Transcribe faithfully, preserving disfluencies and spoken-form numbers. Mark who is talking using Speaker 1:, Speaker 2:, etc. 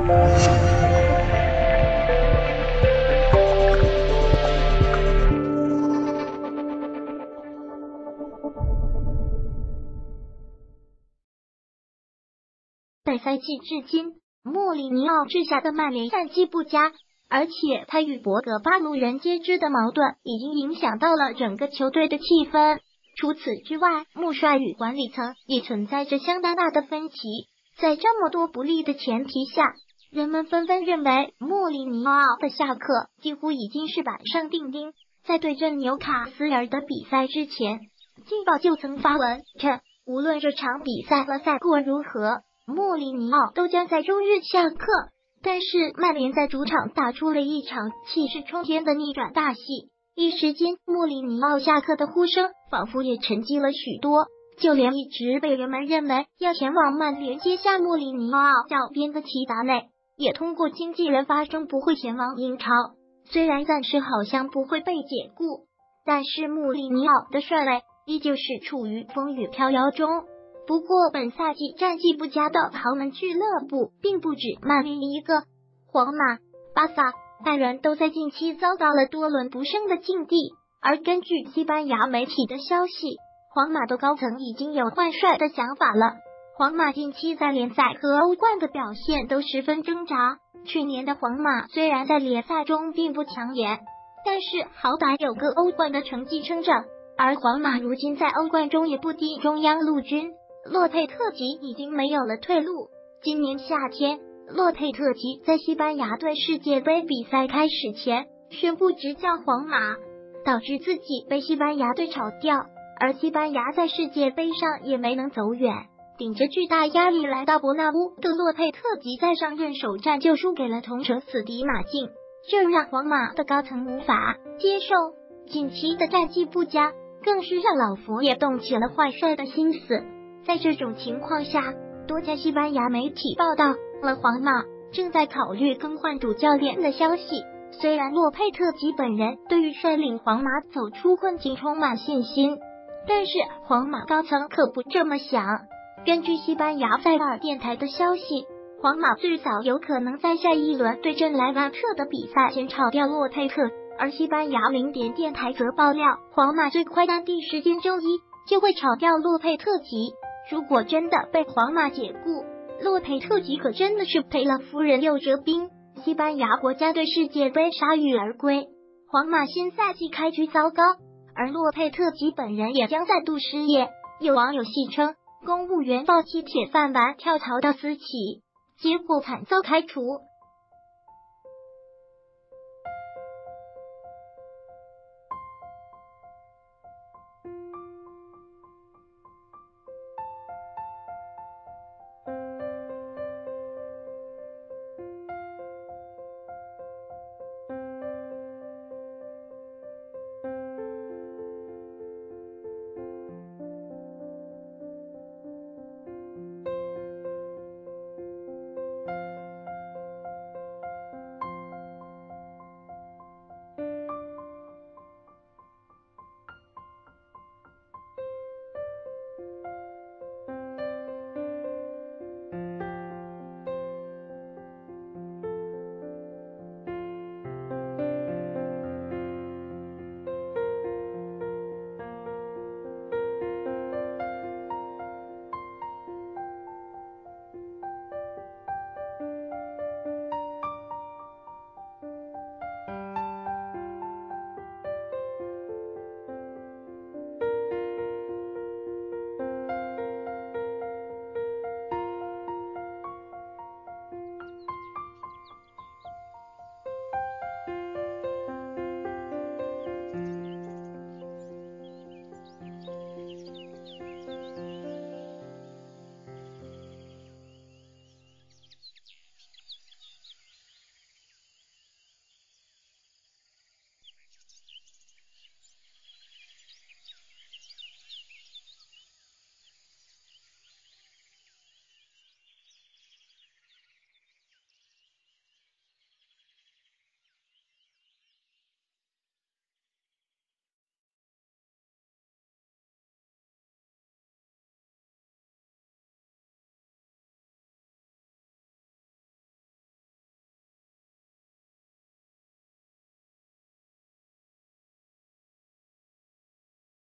Speaker 1: 本赛季至今，莫里尼奥治下的曼联战绩不佳，而且他与博格巴路人皆知的矛盾已经影响到了整个球队的气氛。除此之外，穆帅与管理层也存在着相当大的分歧。在这么多不利的前提下，人们纷纷认为莫里尼奥的下课几乎已经是板上钉钉。在对阵纽卡斯尔的比赛之前，劲报就曾发文称，无论这场比赛和赛果如何，莫里尼奥都将在周日下课。但是曼联在主场打出了一场气势冲天的逆转大戏，一时间莫里尼奥下课的呼声仿佛也沉寂了许多，就连一直被人们认为要前往曼联接下莫里尼奥教鞭的齐达内，也通过经纪人发声不会前往英超。虽然暂时好像不会被解雇，但是莫里尼奥的帅位依旧是处于风雨飘摇中。不过本赛季战绩不佳的豪门俱乐部并不止曼联一个，皇马、巴萨、拜仁都在近期遭到了多轮不胜的境地。而根据西班牙媒体的消息，皇马的高层已经有换帅的想法了。皇马近期在联赛和欧冠的表现都十分挣扎，去年的皇马虽然在联赛中并不抢眼，但是好歹有个欧冠的成绩撑着，而皇马如今在欧冠中也不敌中央陆军。洛佩特吉已经没有了退路。今年夏天，洛佩特吉在西班牙队世界杯比赛开始前宣布执教皇马，导致自己被西班牙队炒掉，而西班牙在世界杯上也没能走远。顶着巨大压力来到伯纳乌的洛佩特吉在上任首战就输给了同城死敌马竞，这让皇马的高层无法接受。近期的战绩不佳，更是让老佛爷动起了换帅的心思。在这种情况下，多家西班牙媒体报道了皇马正在考虑更换主教练的消息。虽然洛佩特吉本人对于率领皇马走出困境充满信心，但是皇马高层可不这么想。根据西班牙塞瓦尔电台的消息，皇马最早有可能在下一轮对阵莱万特的比赛前炒掉洛佩特，而西班牙零点电台则爆料，皇马最快当地时间周一就会炒掉洛佩特吉。如果真的被皇马解雇，洛佩特吉可真的是赔了夫人又折兵。西班牙国家队世界杯铩羽而归，皇马新赛季开局糟糕，而洛佩特吉本人也将再度失业。有网友戏称，公务员放弃铁饭碗跳槽到私企，结果惨遭开除。